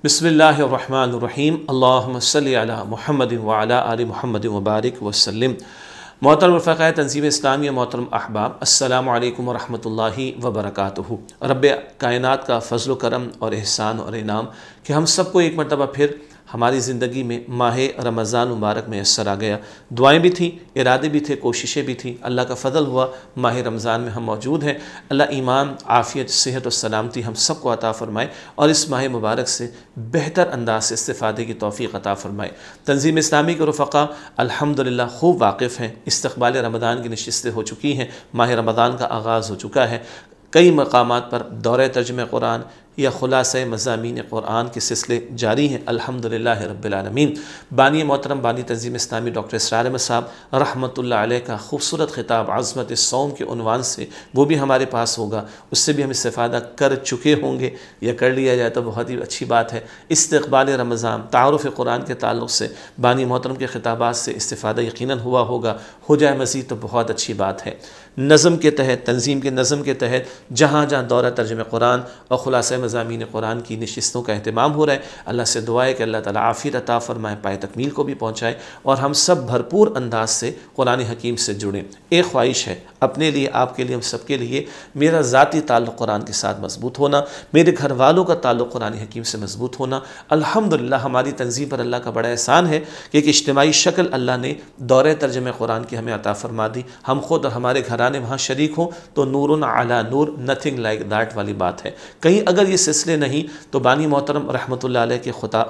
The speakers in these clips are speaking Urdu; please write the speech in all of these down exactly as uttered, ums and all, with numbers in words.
بسم اللہ الرحمن الرحیم اللہم صلی علی محمد وعلی آل محمد وبارک وسلم۔ محترم رفقائے تنظیم اسلامی، محترم احباب، السلام علیکم ورحمۃ اللہ وبرکاتہ۔ رب کائنات کا فضل و کرم اور احسان اور انعام کہ ہم سب کو ایک مرتبہ پھر ہماری زندگی میں ماہ رمضان مبارک میسر آ گیا۔ دعائیں بھی تھیں، ارادے بھی تھے، کوششیں بھی تھیں، اللہ کا فضل ہوا ماہ رمضان میں ہم موجود ہیں۔ اللہ ایمان، عافیت، صحت و سلامتی ہم سب کو عطا فرمائے اور اس ماہ مبارک سے بہتر انداز سے استفادے کی توفیق عطا فرمائے۔ تنظیم اسلامی کے رفقا الحمدللہ خوب واقف ہیں، استقبال رمضان کی نشستیں ہو چکی ہیں، ماہ رمضان کا آغاز ہو چکا ہے۔ کئی مقامات پر دورہ ترجمہ قرآن یا خلاصہ مضامین قرآن کے سلسلے جاری ہیں الحمدللہ رب العالمین۔ بانی محترم بانی تنظیم اسلامی ڈاکٹر اسرار احمد صاحب رحمۃ اللہ علیہ کا خوبصورت خطاب عظمت الصوم کے عنوان سے وہ بھی ہمارے پاس ہوگا، اس سے بھی ہم استفادہ کر چکے ہوں گے یا کر لیا جائے تو بہت ہی اچھی بات ہے۔ استقبال رمضان، تعارف قرآن کے تعلق سے بانی محترم کے خطابات سے استفادہ یقیناً ہوا ہوگا، ہو جائے مزید تو بہت اچھی بات ہے۔ نظم کے تحت، تنظیم کے نظم کے تحت جہاں جہاں دورہ ترجمہ قرآن اور خلاصہ مضامین قرآن کی نشستوں کا اہتمام ہو رہا ہے، اللہ سے دعا ہے کہ اللہ تعالیٰ عافیت عطا فرمائے، پائے تکمیل کو بھی پہنچائے اور ہم سب بھرپور انداز سے قرآن حکیم سے جڑیں۔ ایک خواہش ہے اپنے لیے، آپ کے لیے، ہم سب کے لیے، میرا ذاتی تعلق قرآن کے ساتھ مضبوط ہونا، میرے گھر والوں کا تعلق قرآن حکیم سے مضبوط ہونا۔ الحمدللہ ہماری تنظیم پر اللہ کا بڑا احسان ہے کہ ایک اجتماعی شکل اللہ نے دورہ ترجمہ قرآن کی ہمیں عطا فرما دی۔ ہم خود اور ہمارے گھرانے وہاں شریک ہوں تو نور علی نور، نتھنگ لائک دیٹ والی بات ہے۔ کہیں اگر یہ سلسلے نہیں تو بانی محترم رحمۃ اللہ علیہ کے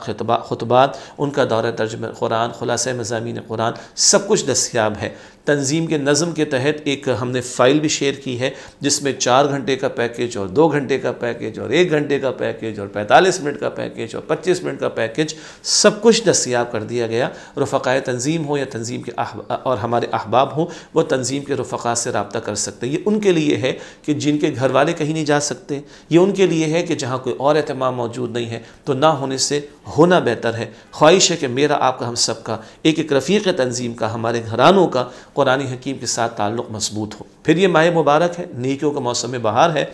خطبات، ان کا دورہ ترجمہ قرآن، خلاصہ مضامین قرآن، سب کچھ دستیاب ہے۔ تنظیم کے نظم کے تحت ایک ہم نے فائل بھی شیئر کی ہے جس میں چار گھنٹے کا پیکیج اور دو گھنٹے کا پیکیج اور ایک گھنٹے کا پیکیج اور پینتالیس منٹ کا پیکیج اور پچیس منٹ کا پیکیج سب کچھ دستیاب کر دیا گیا۔ رفقائے تنظیم ہو یا تنظیم کے اور ہمارے احباب ہوں، وہ تنظیم کے رفقا سے رابطہ کر سکتے ہیں۔ یہ ان کے لیے ہے کہ جن کے گھر والے کہیں نہیں جا سکتے، یہ ان کے لیے ہے کہ جہاں کوئی اور اہتمام موجود نہیں ہے تو نہ ہونے سے ہونا بہتر ہے۔ خواہش ہے کہ میرا، آپ کا، ہم سب کا ایک ایک رفیق تنظیم کا، ہمارے گھرانوں کا قرآن حکیم کے ساتھ تعلق مضبوط ہو۔ پھر یہ ماہ مبارک ہے، نیکیوں کا موسم بہار ہے،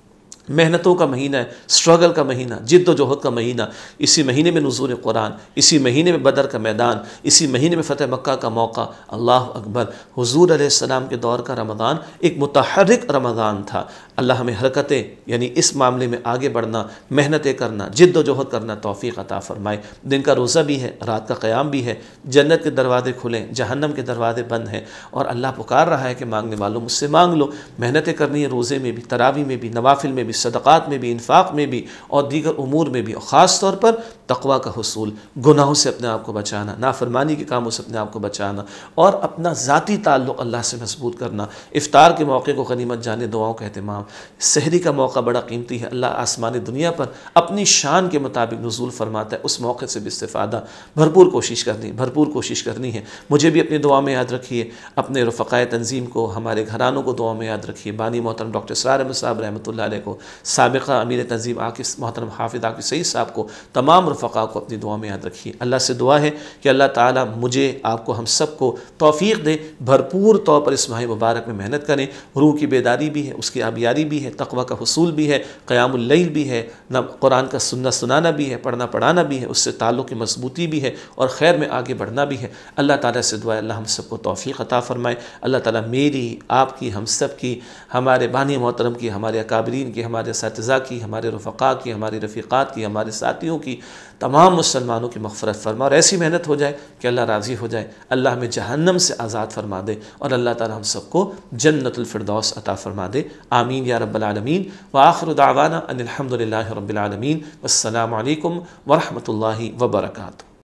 محنتوں کا مہینہ ہے، سٹرگل کا مہینہ، جد و جہد کا مہینہ۔ اسی مہینے میں نزول قرآن، اسی مہینے میں بدر کا میدان، اسی مہینے میں فتح مکہ کا موقع۔ اللہ اکبر! حضور علیہ السلام کے دور کا رمضان ایک متحرک رمضان تھا۔ اللہ ہمیں حرکتیں، یعنی اس معاملے میں آگے بڑھنا، محنتیں کرنا، جد و جہد کرنا توفیق عطا فرمائے۔ دن کا روزہ بھی ہے، رات کا قیام بھی ہے، جنت کے دروازے کھلیں، جہنم کے دروازے بند ہیں اور اللہ پکار رہا ہے کہ مانگنے والوں مجھ سے مانگ لو۔ محنتیں کرنی ہے روزے میں بھی، تراویح میں بھی، نوافل میں بھی، صدقات میں بھی، انفاق میں بھی اور دیگر امور میں بھی، اور خاص طور پر تقوی کا حصول، گناہوں سے اپنے آپ کو بچانا، نافرمانی کے کاموں سے اپنے آپ کو بچانا اور اپنا ذاتی تعلق اللہ سے مضبوط کرنا۔ افطار کے موقع کو غنیمت جانے، دعاؤں کا اہتمام۔ سحری کا موقع بڑا قیمتی ہے، اللہ آسمان دنیا پر اپنی شان کے مطابق نزول فرماتا ہے، اس موقع سے بھی استفادہ بھرپور کوشش کرنی بھرپور کوشش کرنی ہے۔ مجھے بھی اپنی دعا میں یاد رکھیے، اپنے رفقائے تنظیم کو، ہمارے گھرانوں کو دعا میں یاد رکھیے۔ بانی محترم ڈاکٹر اسرار احمد صاحب رحمۃ اللہ علیہ کو، سابقہ امیر تنظیم عاکف محترم حافظ عاکف سعید صاحب کو، تمام رفقا کو اپنی دعا میں یاد رکھیے۔ اللہ سے دعا ہے کہ اللہ تعالیٰ مجھے، آپ کو، ہم سب کو توفیق دے، بھرپور طور پر اس ماہ مبارک میں محنت کریں۔ روح کی بیداری بھی ہے، اس کی آبیاری بھی ہے، تقوی کا حصول بھی ہے، قیام اللیل بھی ہے، قرآن کا سننا سنانا بھی ہے، پڑھنا پڑھانا بھی ہے، اس سے تعلق کی مضبوطی بھی ہے اور خیر میں آگے بڑھنا بھی ہے۔ اللہ تعالیٰ سے دعا ہے اللہ ہم سب کو توفیق عطا فرمائے۔ اللہ تعالیٰ میری، آپ کی، ہم سب کی، ہمارے بانی محترم کی، ہمارے اکابرین کی، ہمارے اساتذہ کی، ہمارے رفقا کی، ہمارے رفیقات کی، ہمارے ساتھیوں کی، تمام مسلمانوں کی مغفرت فرما اور ایسی محنت ہو جائے کہ اللہ راضی ہو جائے، اللہ ہمیں جہنم سے آزاد فرما دے اور اللہ تعالیٰ ہم سب کو جنت الفردوس عطا فرما دے۔ آمین یا رب العالمین۔ وآخر دعوانا ان الحمد للہ رب العالمین۔ والسلام علیکم ورحمۃ اللہ وبرکاتہ۔